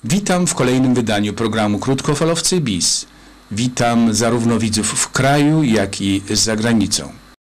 Witam w kolejnym wydaniu programu Krótkofalowcy BIS. Witam zarówno widzów w kraju, jak i za granicą.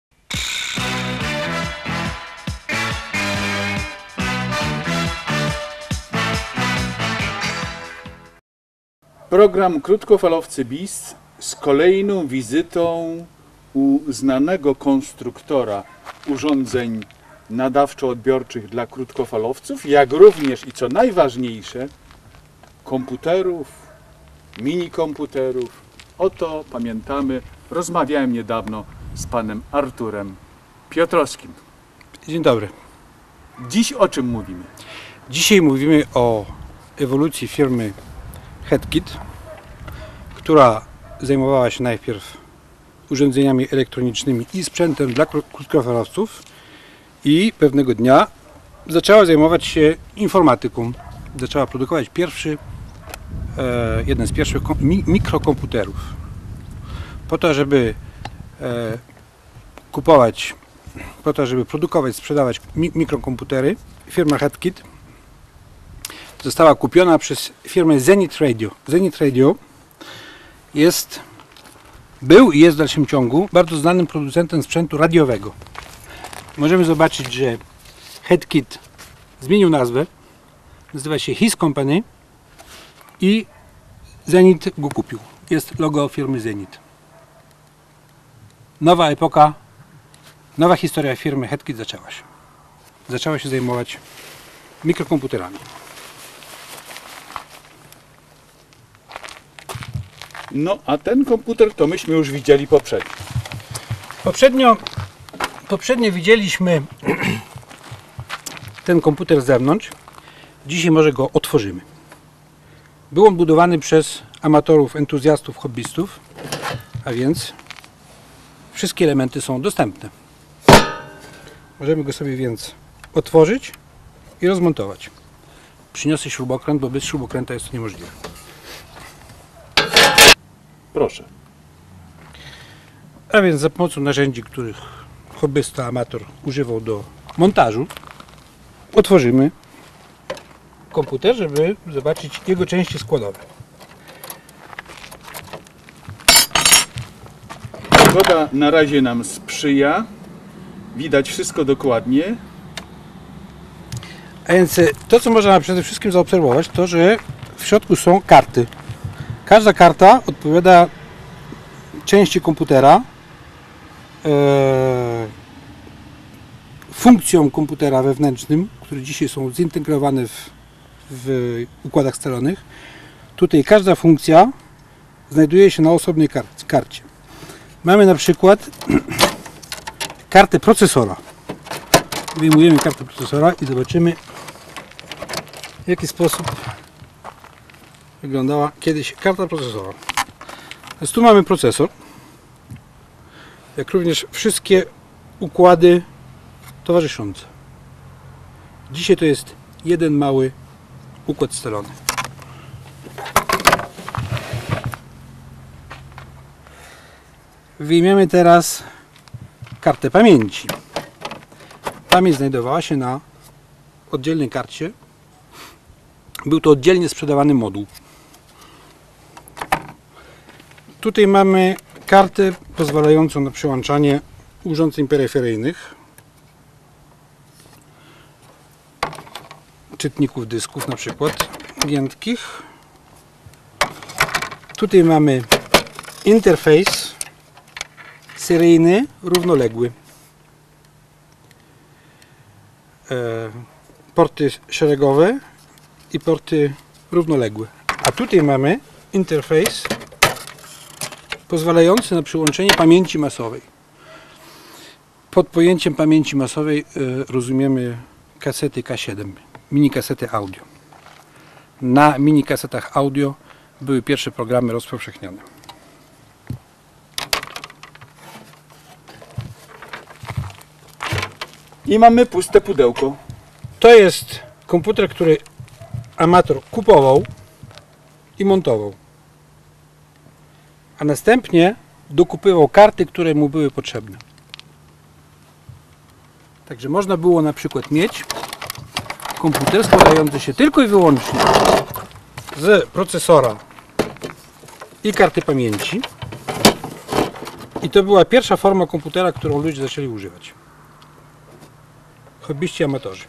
Program Krótkofalowcy BIS z kolejną wizytą u znanego konstruktora urządzeń nadawczo-odbiorczych dla krótkofalowców, jak również i co najważniejsze komputerów, minikomputerów. Oto pamiętamy, rozmawiałem niedawno z panem Arturem Piotrowskim. Dzień dobry. Dziś o czym mówimy? Dzisiaj mówimy o ewolucji firmy HeadKit, która zajmowała się najpierw urządzeniami elektronicznymi i sprzętem dla krótkofalowców i pewnego dnia zaczęła zajmować się informatyką. Zaczęła produkować jeden z pierwszych mikrokomputerów. Po to, żeby produkować, sprzedawać mikrokomputery, firma HeadKit została kupiona przez firmę Zenith Radio. Zenith Radio był i jest w dalszym ciągu bardzo znanym producentem sprzętu radiowego. Możemy zobaczyć, że HeadKit zmienił nazwę, nazywa się His Company i Zenith go kupił. Jest logo firmy Zenith. Nowa epoka, nowa historia firmy HeadKit zaczęła się. Zaczęła się zajmować mikrokomputerami. No, a ten komputer to myśmy już widzieli poprzednio. Poprzednio widzieliśmy ten komputer z zewnątrz. Dzisiaj może go otworzymy. Był on budowany przez amatorów, entuzjastów, hobbystów, a więc wszystkie elementy są dostępne. Możemy go sobie więc otworzyć i rozmontować. Przyniosę śrubokręt, bo bez śrubokręta jest to niemożliwe. Proszę. A więc za pomocą narzędzi, których hobbysta, amator używał do montażu, otworzymy komputer, żeby zobaczyć jego części składowe. Pogoda na razie nam sprzyja. Widać wszystko dokładnie. A więc to, co można przede wszystkim zaobserwować, to, że w środku są karty. Każda karta odpowiada części komputera, funkcjom komputera wewnętrznym, które dzisiaj są zintegrowane w układach scalonych. Tutaj każda funkcja znajduje się na osobnej karcie. Mamy na przykład kartę procesora. Wyjmujemy kartę procesora i zobaczymy, w jaki sposób wyglądała kiedyś karta procesora. Więc tu mamy procesor, jak również wszystkie układy towarzyszące. Dzisiaj to jest jeden mały układ scalony. Wyjmiemy teraz kartę pamięci. Pamięć znajdowała się na oddzielnej karcie. Był to oddzielnie sprzedawany moduł. Tutaj mamy kartę pozwalającą na przyłączanie urządzeń peryferyjnych, czytników dysków na przykład giętkich. Tutaj mamy interfejs seryjny, równoległy. Porty szeregowe i porty równoległe. A tutaj mamy interfejs pozwalający na przyłączenie pamięci masowej. Pod pojęciem pamięci masowej rozumiemy kasety K7, minikasety audio. Na minikasetach audio były pierwsze programy rozpowszechnione. I mamy puste pudełko. To jest komputer, który amator kupował i montował. A następnie dokupywał karty, które mu były potrzebne. Także można było na przykład mieć komputer składający się tylko i wyłącznie z procesora i karty pamięci. I to była pierwsza forma komputera, którą ludzie zaczęli używać. Hobbyści, amatorzy.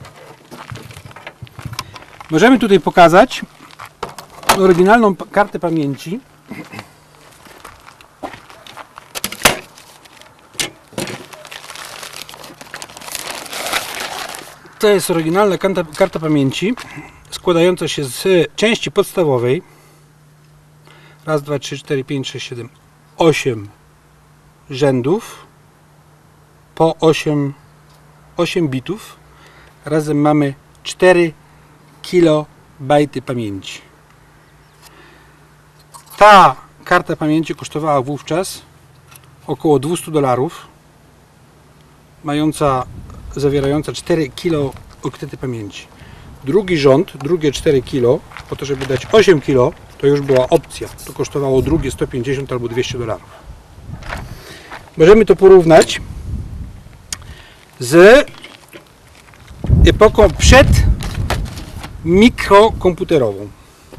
Możemy tutaj pokazać oryginalną kartę pamięci. To jest oryginalna karta pamięci składająca się z części podstawowej. Raz, 2, 3, 4, 5, 6, 7, 8 rzędów po 8 bitów. Razem mamy 4 kilobajty pamięci. Ta karta pamięci kosztowała wówczas około $200, zawierająca 4 kilooktyty pamięci. Drugi rząd, drugie 4 kilo, po to żeby dać 8 kilo, to już była opcja. To kosztowało drugie 150 albo $200. Możemy to porównać z epoką przed mikrokomputerową.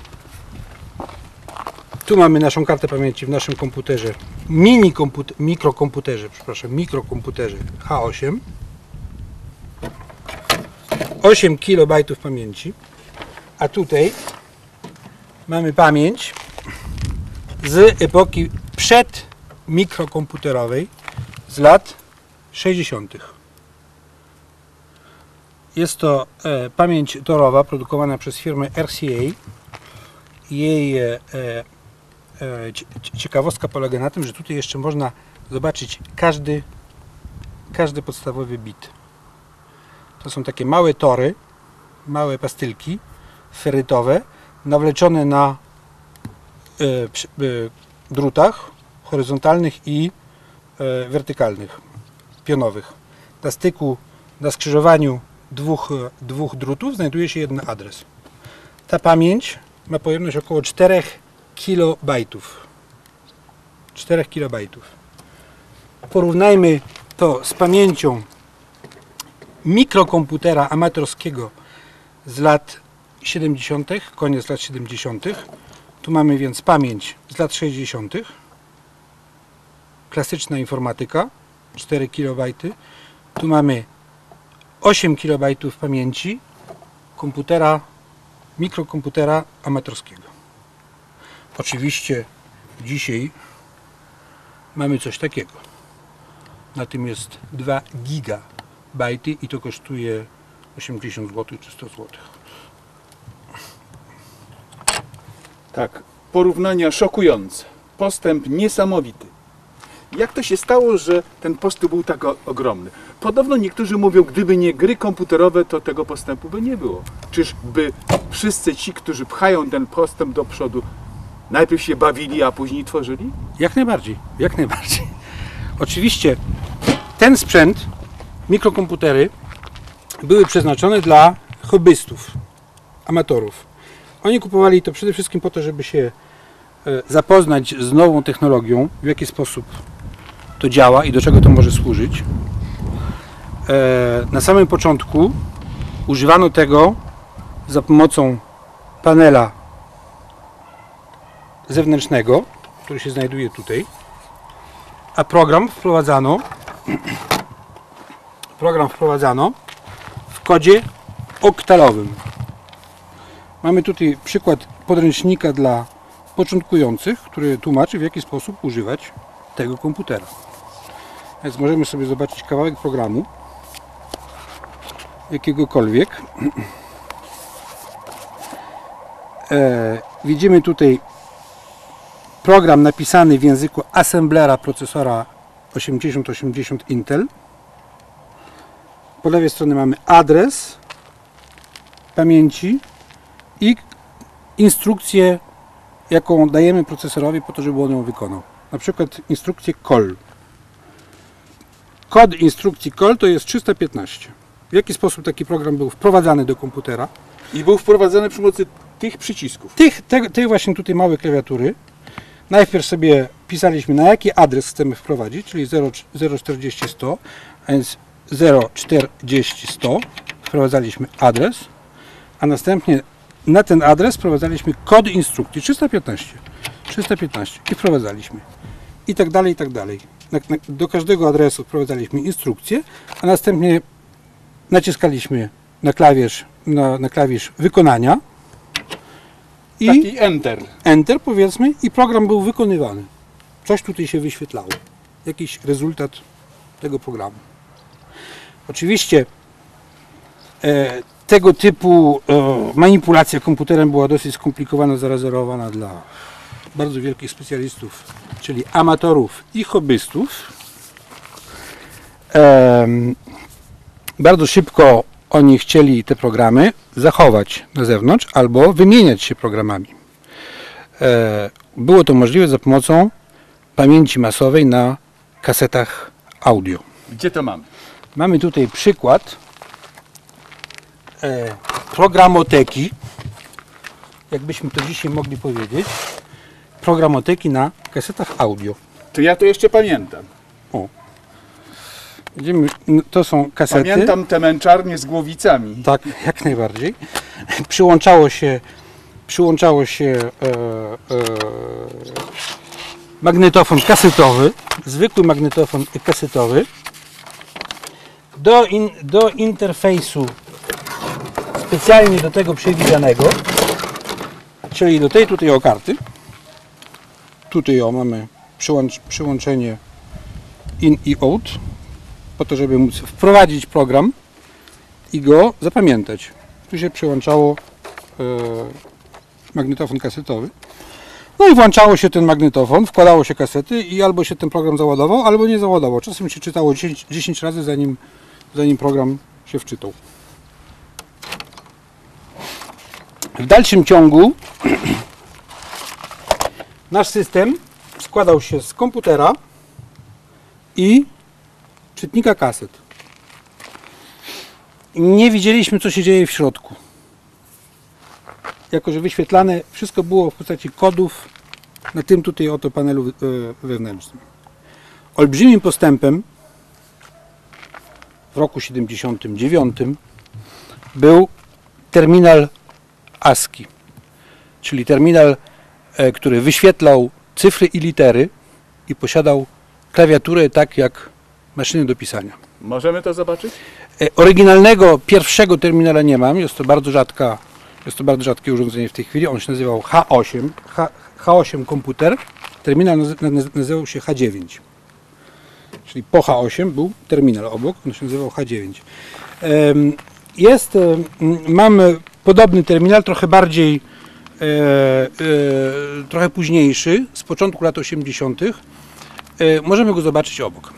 Tu mamy naszą kartę pamięci w naszym komputerze, mikrokomputerze H8. 8 kilobajtów pamięci, a tutaj mamy pamięć z epoki przedmikrokomputerowej z lat 60. Jest to pamięć torowa produkowana przez firmę RCA. Jej ciekawostka polega na tym, że tutaj jeszcze można zobaczyć każdy podstawowy bit. To są takie małe tory, małe pastylki ferytowe, nawleczone na drutach horyzontalnych i wertykalnych, pionowych. Na styku, na skrzyżowaniu dwóch drutów znajduje się jeden adres. Ta pamięć ma pojemność około 4 kilobajtów. 4 kilobajtów. Porównajmy to z pamięcią mikrokomputera amatorskiego z lat 70., koniec lat 70. Tu mamy więc pamięć z lat 60. Klasyczna informatyka, 4 kilobajty. Tu mamy 8 kilobajtów pamięci mikrokomputera amatorskiego. Oczywiście dzisiaj mamy coś takiego. Na tym jest 2 gigabajty i to kosztuje 80 zł czy 100 zł. Tak, porównania szokujące. Postęp niesamowity. Jak to się stało, że ten postęp był tak ogromny? Podobno niektórzy mówią, gdyby nie gry komputerowe, to tego postępu by nie było. Czyżby wszyscy ci, którzy pchają ten postęp do przodu, najpierw się bawili, a później tworzyli? Jak najbardziej, jak najbardziej. Oczywiście ten sprzęt, mikrokomputery, były przeznaczone dla hobbystów, amatorów. Oni kupowali to przede wszystkim po to, żeby się zapoznać z nową technologią, w jaki sposób to działa i do czego to może służyć. Na samym początku używano tego za pomocą panela zewnętrznego, który się znajduje tutaj, a program wprowadzano w kodzie oktalowym. Mamy tutaj przykład podręcznika dla początkujących, który tłumaczy, w jaki sposób używać tego komputera. Więc możemy sobie zobaczyć kawałek programu jakiegokolwiek. Widzimy tutaj program napisany w języku assemblera procesora 8080 Intel. Po lewej stronie mamy adres pamięci i instrukcję, jaką dajemy procesorowi po to, żeby on ją wykonał. Na przykład instrukcję call. Kod instrukcji call to jest 315. W jaki sposób taki program był wprowadzany do komputera? I był wprowadzany przy pomocy tych przycisków. Tej właśnie tutaj małej klawiatury. Najpierw sobie pisaliśmy, na jaki adres chcemy wprowadzić, czyli 040-100, a więc 040-100. Wprowadzaliśmy adres, a następnie na ten adres wprowadzaliśmy kod instrukcji 315 i wprowadzaliśmy. I tak dalej, i tak dalej. Do każdego adresu wprowadzaliśmy instrukcję, a następnie naciskaliśmy na klawisz wykonania i Taki Enter. Enter, powiedzmy, i program był wykonywany. Coś tutaj się wyświetlało. Jakiś rezultat tego programu. Oczywiście tego typu manipulacja komputerem była dosyć skomplikowana, zarezerwowana dla bardzo wielkich specjalistów, czyli amatorów i hobbystów. Bardzo szybko oni chcieli te programy zachować na zewnątrz albo wymieniać się programami. Było to możliwe za pomocą pamięci masowej na kasetach audio. Gdzie to mamy? Mamy tutaj przykład programoteki, jakbyśmy to dzisiaj mogli powiedzieć, programoteki na kasetach audio. To ja to jeszcze pamiętam. To są kasety. Pamiętam te męczarnie z głowicami. Tak, jak najbardziej. Przyłączało się magnetofon kasetowy, zwykły magnetofon kasetowy do interfejsu specjalnie do tego przewidzianego, czyli do tej tutaj karty. Tutaj mamy przyłączenie in i out, po to, żeby móc wprowadzić program i go zapamiętać. Tu się przyłączało magnetofon kasetowy. No i włączało się ten magnetofon, wkładało się kasety i albo się ten program załadował, albo nie załadował. Czasem się czytało 10 razy, zanim program się wczytał. W dalszym ciągu nasz system składał się z komputera i czytnika kaset. Nie widzieliśmy, co się dzieje w środku. Jako że wyświetlane wszystko było w postaci kodów na tym tutaj oto panelu wewnętrznym. Olbrzymim postępem w roku 79 był terminal ASCII, czyli terminal, który wyświetlał cyfry i litery i posiadał klawiaturę tak jak maszyny do pisania. Możemy to zobaczyć? Oryginalnego pierwszego terminala nie mam, jest to bardzo rzadkie urządzenie w tej chwili, on się nazywał H8 komputer, terminal nazywał się H9, czyli po H8 był terminal obok, on się nazywał H9. Mamy podobny terminal, trochę bardziej, trochę późniejszy, z początku lat 80. Możemy go zobaczyć obok.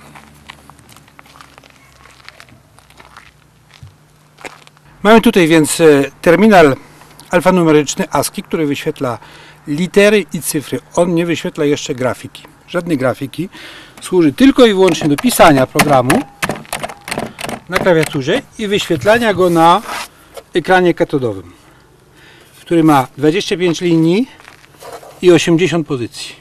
Mamy tutaj więc terminal alfanumeryczny ASCII, który wyświetla litery i cyfry. On nie wyświetla jeszcze grafiki. Żadnej grafiki. Służy tylko i wyłącznie do pisania programu na klawiaturze i wyświetlania go na ekranie katodowym, który ma 25 linii i 80 pozycji.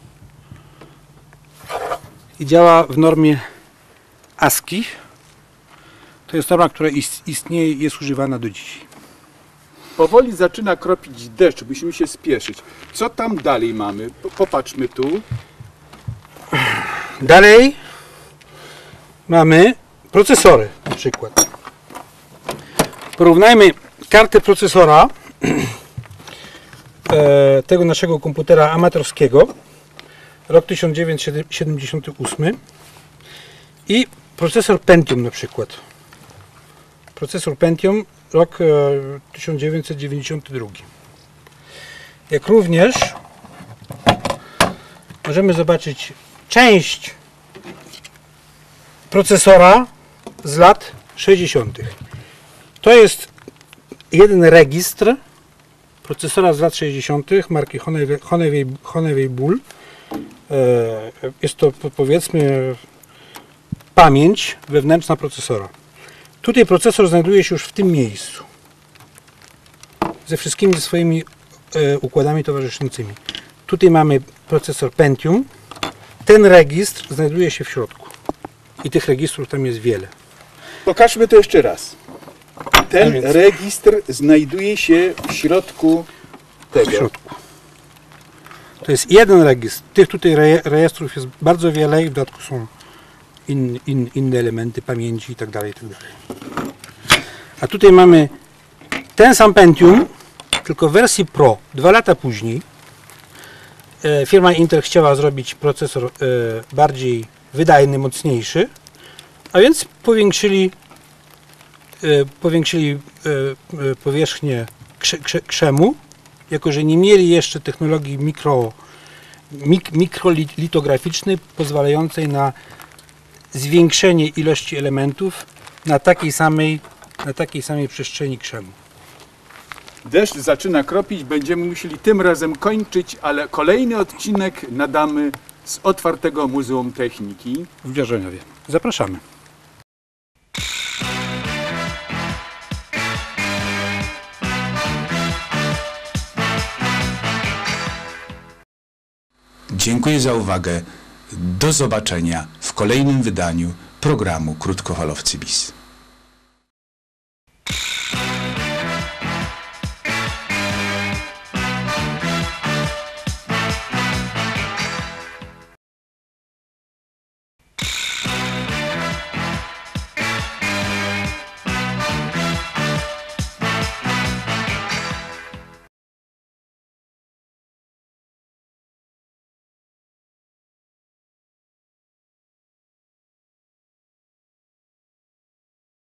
I działa w normie ASCII. To jest norma, która istnieje i jest używana do dzisiaj. Powoli zaczyna kropić deszcz, musimy się spieszyć. Co tam dalej mamy? Popatrzmy tu. Dalej mamy procesory na przykład. Porównajmy kartę procesora tego naszego komputera amatorskiego, rok 1978 i procesor Pentium na przykład. Procesor Pentium, rok 1992. Jak również możemy zobaczyć część procesora z lat 60. To jest jeden registr procesora z lat 60. marki Honeywell Bull. Jest to, powiedzmy, pamięć wewnętrzna procesora. Tutaj procesor znajduje się już w tym miejscu ze wszystkimi swoimi układami towarzyszącymi. Tutaj mamy procesor Pentium. Ten registr znajduje się w środku i tych registrów tam jest wiele. Pokażmy to jeszcze raz. Ten więc- registr znajduje się w środku tego. w środku. To jest jeden registr. Tych tutaj rejestrów jest bardzo wiele i w dodatku są inne elementy pamięci i tak dalej, i tak dalej. A tutaj mamy ten sam Pentium, tylko w wersji Pro. 2 lata później firma Intel chciała zrobić procesor bardziej wydajny, mocniejszy, a więc powiększyli powierzchnię krzemu, jako że nie mieli jeszcze technologii mikrolitograficznej pozwalającej na zwiększenie ilości elementów na takiej samej przestrzeni krzemu. Deszcz zaczyna kropić, będziemy musieli tym razem kończyć, ale kolejny odcinek nadamy z otwartego Muzeum Techniki. W Wierzeniowie. Zapraszamy. Dziękuję za uwagę. Do zobaczenia w kolejnym wydaniu programu Krótkofalowcy BIS.